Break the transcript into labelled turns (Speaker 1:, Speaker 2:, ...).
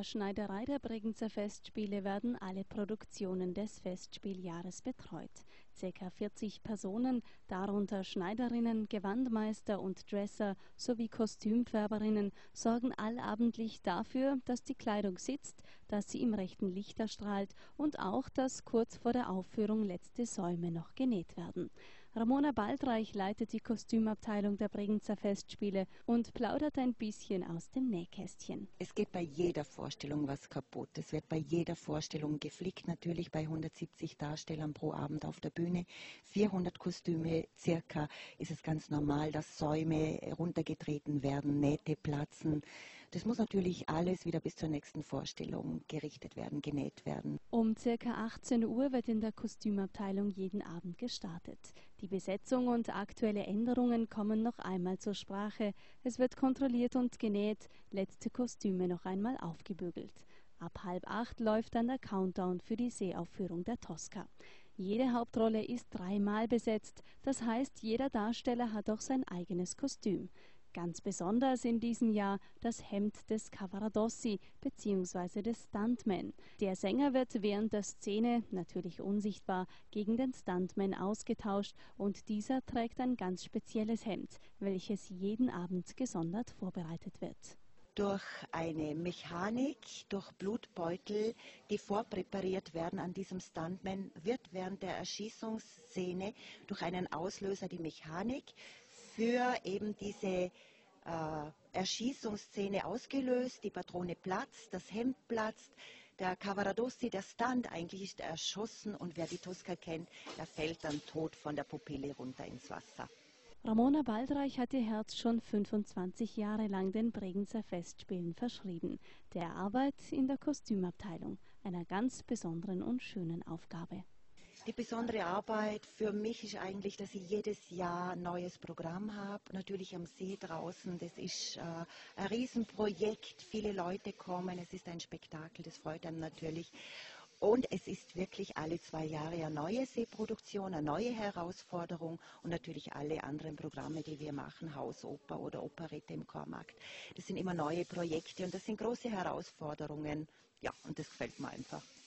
Speaker 1: der Schneiderei der Bregenzer Festspiele werden alle Produktionen des Festspieljahres betreut. Ca. 40 Personen, darunter Schneiderinnen, Gewandmeister und Dresser sowie Kostümfärberinnen, sorgen allabendlich dafür, dass die Kleidung sitzt, dass sie im rechten Licht erstrahlt und auch, dass kurz vor der Aufführung letzte Säume noch genäht werden. Ramona Baldreich leitet die Kostümabteilung der Bregenzer Festspiele und plaudert ein bisschen aus dem Nähkästchen.
Speaker 2: Es geht bei jeder Vorstellung was kaputt. Es wird bei jeder Vorstellung geflickt, natürlich bei 170 Darstellern pro Abend auf der Bühne. 400 Kostüme circa ist es ganz normal, dass Säume runtergetreten werden, Nähte platzen. Das muss natürlich alles wieder bis zur nächsten Vorstellung gerichtet werden, genäht werden.
Speaker 1: Um ca. 18 Uhr wird in der Kostümabteilung jeden Abend gestartet. Die Besetzung und aktuelle Änderungen kommen noch einmal zur Sprache. Es wird kontrolliert und genäht, letzte Kostüme noch einmal aufgebügelt. Ab 7:30 läuft dann der Countdown für die Seeaufführung der Tosca. Jede Hauptrolle ist 3-mal besetzt, das heißt, jeder Darsteller hat auch sein eigenes Kostüm. Ganz besonders in diesem Jahr das Hemd des Cavaradossi bzw. des Stuntman. Der Sänger wird während der Szene, natürlich unsichtbar, gegen den Stuntman ausgetauscht und dieser trägt ein ganz spezielles Hemd, welches jeden Abend gesondert vorbereitet wird.
Speaker 2: Durch eine Mechanik, durch Blutbeutel, die vorpräpariert werden an diesem Stuntman, wird während der Erschießungsszene durch einen Auslöser die Mechanik für eben diese Erschießungsszene ausgelöst. Die Patrone platzt, das Hemd platzt, der Cavaradossi, der Stunt eigentlich ist erschossen und wer die Tosca kennt, der fällt dann tot von der Pupille runter ins Wasser.
Speaker 1: Ramona Baldreich hat ihr Herz schon 25 Jahre lang den Bregenzer Festspielen verschrieben, der Arbeit in der Kostümabteilung, einer ganz besonderen und schönen Aufgabe.
Speaker 2: Die besondere Arbeit für mich ist eigentlich, dass ich jedes Jahr ein neues Programm habe. Natürlich am See draußen, das ist ein Riesenprojekt, viele Leute kommen, es ist ein Spektakel, das freut einen natürlich. Und es ist wirklich alle 2 Jahre eine neue Seeproduktion, eine neue Herausforderung und natürlich alle anderen Programme, die wir machen, Hausoper oder Operette im Chormarkt. Das sind immer neue Projekte und das sind große Herausforderungen. Ja, und das gefällt mir einfach.